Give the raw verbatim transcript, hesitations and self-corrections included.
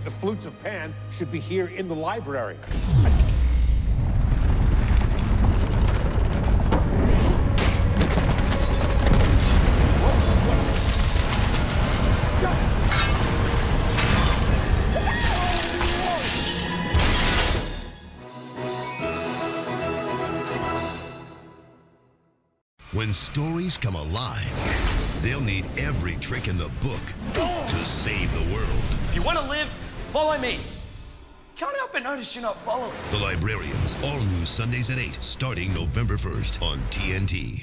the flutes of Pan should be here in the library. When stories come alive, they'll need every trick in the book to save the world. If you want to live, follow me. Can't help but notice you're not following. The Librarians, all new Sundays at eight, starting November first on T N T.